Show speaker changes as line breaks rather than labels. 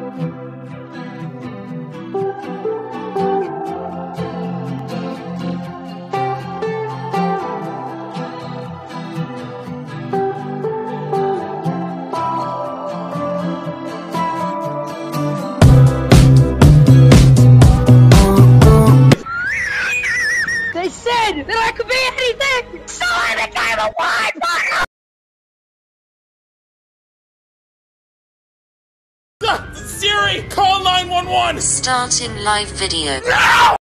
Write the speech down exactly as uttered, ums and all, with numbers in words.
They said that I could be anything, so I became a wine bottle!
Siri, call nine one one!
Starting live video.
No!